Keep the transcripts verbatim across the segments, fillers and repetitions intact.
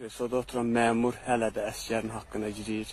Kresoda oturan məmur hələ də əsgərin haqqına girir.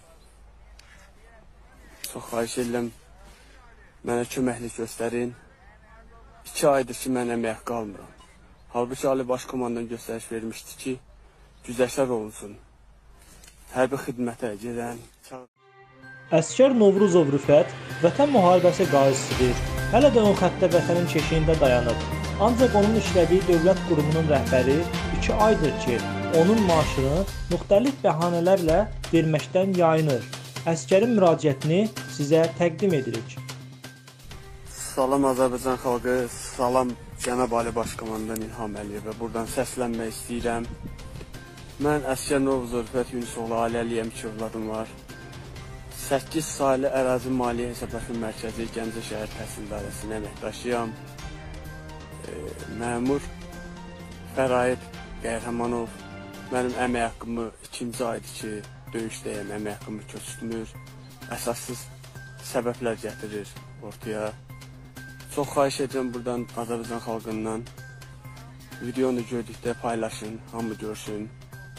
Çox xahiş edirəm, mənə köməklik göstərin. İki aydır ki, mən əmək qalmıram. Halbuki Ali Baş Komandan göstəriş vermişdi ki, güzəştlər olunsun. Hərbi xidmətə gedən. Əsgər Novruzov Rüfət vətən müharibəsi qazisidir. Hələ də ön xəttdə vətənin keşiyində dayanıb. Ancaq onun işlədiyi dövlət qurumunun rəhbəri iki aydır ki, onun maaşını müxtəlif bəhanələrlə verməkdən yayınır. Əsgərin müraciətini sizə təqdim edirik. Salam Azərbaycan xalqı, salam Cənab Ali Baş Komandan İlham Əliyevə. Buradan səslənmək istəyirəm. Mən əsgər Novruzov Rüfət Yunusoğlu ailə Əliyəm iki övladım var. səkkiz saylı ərazi maliyyə hesablaşma mərkəzi Gəncə şəhər təhsil idarəsinin əməkdaşıyam. E, məmur Fəraid Qəhrəmanov mənim əmək haqqımı ikinci aydır ki, döyüşdəyəm, əmək haqqımı köçürtmür, əsassız səbəblər gətirir ortaya. Çox xahiş edirəm buradan Azərbaycan xalqından videonu gördükdə paylaşın, hamı görsün.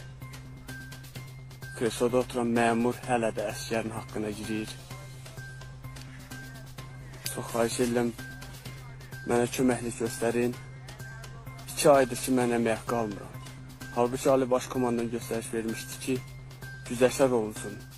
Kresoda oturan məmur hələ də əsgərin haqqına girir. Çox xahiş edirəm, mənə köməklik göstərin. İki aydır ki, mən əmək qalmıram. Halbuki Ali Baş Komandan göstəriş vermişdi ki, güzəştlər olunsun.